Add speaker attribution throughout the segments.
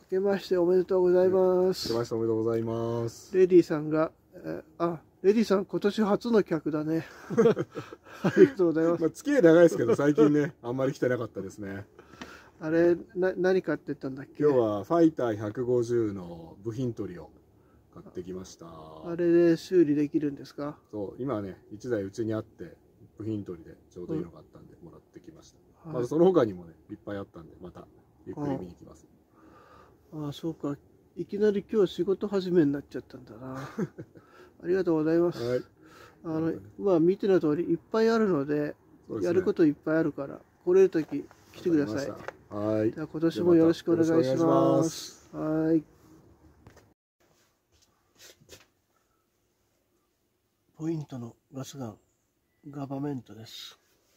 Speaker 1: けましておめでとうございます。
Speaker 2: 明けましておめでとうございます。
Speaker 1: レディさんが、レディさん今年初の客だね。ありがとうございます。
Speaker 2: 付き合い長いですけど、最近ね、あんまり来てなかったですね。
Speaker 1: あれ、何買って言ったんだっけ？
Speaker 2: 今日はファイター150の部品取りを買ってきました。
Speaker 1: あれで修理できるんですか？
Speaker 2: そう、今ね、1台うちにあって、部品取りでちょうどいいのがあったんで、もらってきました。まずその他にもね、いっぱいあったんで、またゆっくり見に行きます。
Speaker 1: そうか。いきなり今日仕事始めになっちゃったんだな。ありがとうございます。はい、見ての通りいっぱいあるので、やることいっぱいあるから、来れるとき来てください。
Speaker 2: はい。
Speaker 1: じゃあ今年もよろしくお願いします。はい。ポイントのガスガン、ガバメントです。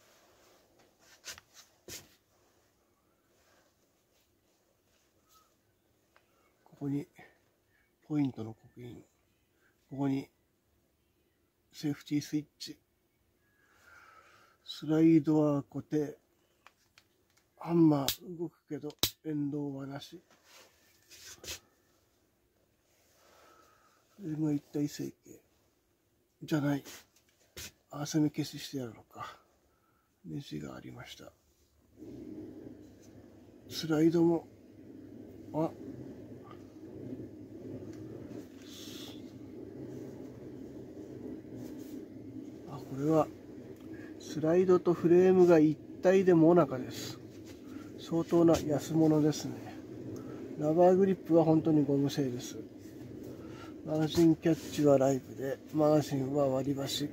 Speaker 1: ここにポイントの刻印、ここにセーフティースイッチ、スライドは固定、ハンマー動くけど連動はなし。これが一体成形じゃない。合わせ目消ししてやるのか。ネジがありました。スライドもこれはスライドとフレームが一体でモナカです。相当な安物ですね。ラバーグリップは本当にゴム製です。マガジンキャッチはライブで、マガジンは割り箸。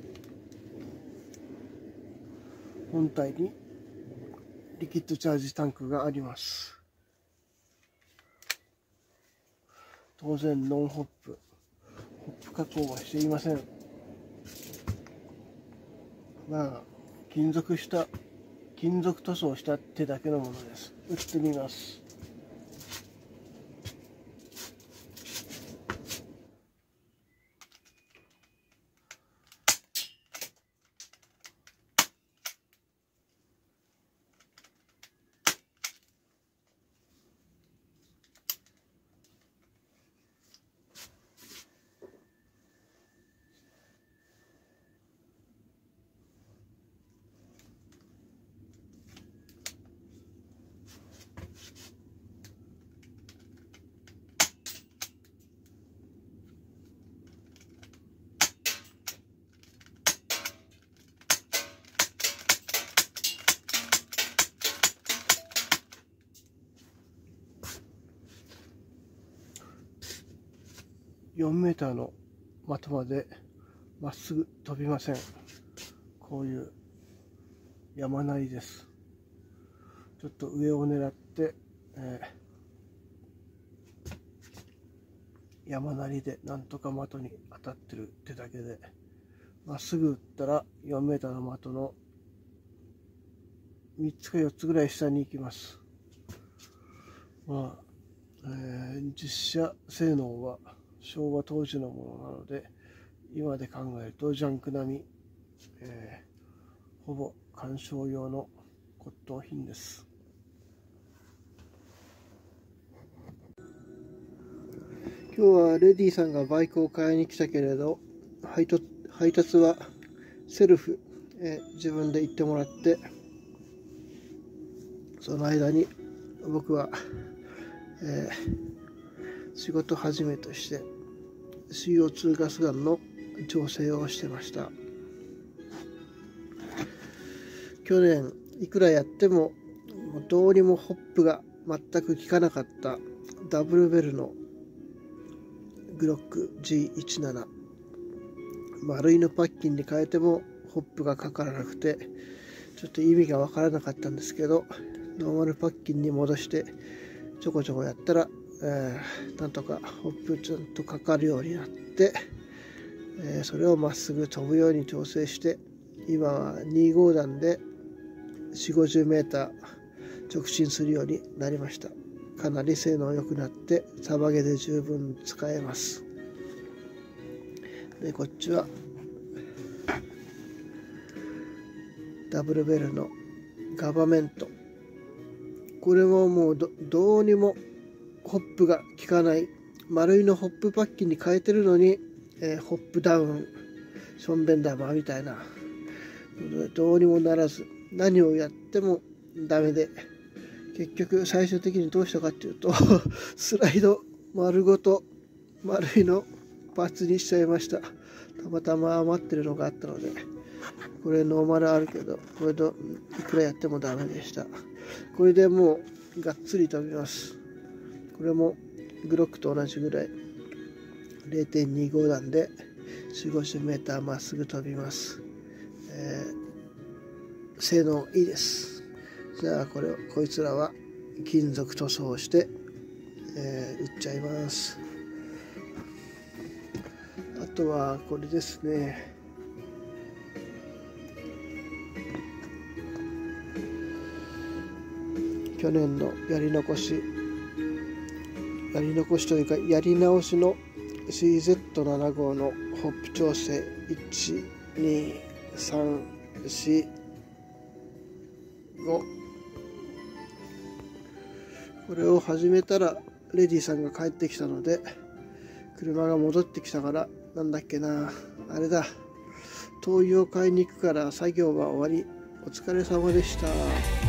Speaker 1: 本体にリキッドチャージタンクがあります。当然ノンホップ。ホップ加工はしていません。金属塗装したってだけのものです。打ってみます。4メーターの的までまっすぐ飛びません。こういう山なりです。ちょっと上を狙って、山なりでなんとか的に当たってるってだけで、まっすぐ打ったら4メーターの的の3つか4つぐらい下に行きます。実写性能は昭和当時のものなので、今で考えるとジャンク並み、ほぼ鑑賞用の骨董品です。今日はレディさんがバイクを買いに来たけれど、配達はセルフ、自分で行ってもらって、その間に僕は、仕事始めとして CO2 ガスガンの調整をしてました。去年いくらやってもどうにもホップが全く効かなかったダブルベルのグロック G17、 丸いのパッキンに変えてもホップがかからなくてちょっと意味がわからなかったんですけど、ノーマルパッキンに戻してちょこちょこやったら、なんとかホップちゃんとかかるようになって、それをまっすぐ飛ぶように調整して、今は2号弾で4、50メーター直進するようになりました。かなり性能良くなってサバゲで十分使えます。でこっちはダブルベルのガバメント。これももうどうにもホップが効かない、丸いのホップパッキンに変えてるのに、ホップダウン、ションベンダーマンみたいな、どうにもならず、何をやってもダメで、結局最終的にどうしたかっていうとスライド丸ごと丸いのパーツにしちゃいました。たまたま余ってるのがあったので、これノーマルあるけど、これといくらやってもダメでした。これでもうがっつり飛びます。これもグロックと同じぐらい 0.25 段で 4050m まっすぐ飛びます。性能いいです。じゃあこいつらは金属塗装をして、売っちゃいます。あとはこれですね。去年のやり残しというかやり直しの CZ7 号のホップ調整12345、これを始めたらレディさんが帰ってきたので、車が戻ってきたから、なんだっけな、あれだ、灯油を買いに行くから作業は終わり。お疲れ様でした。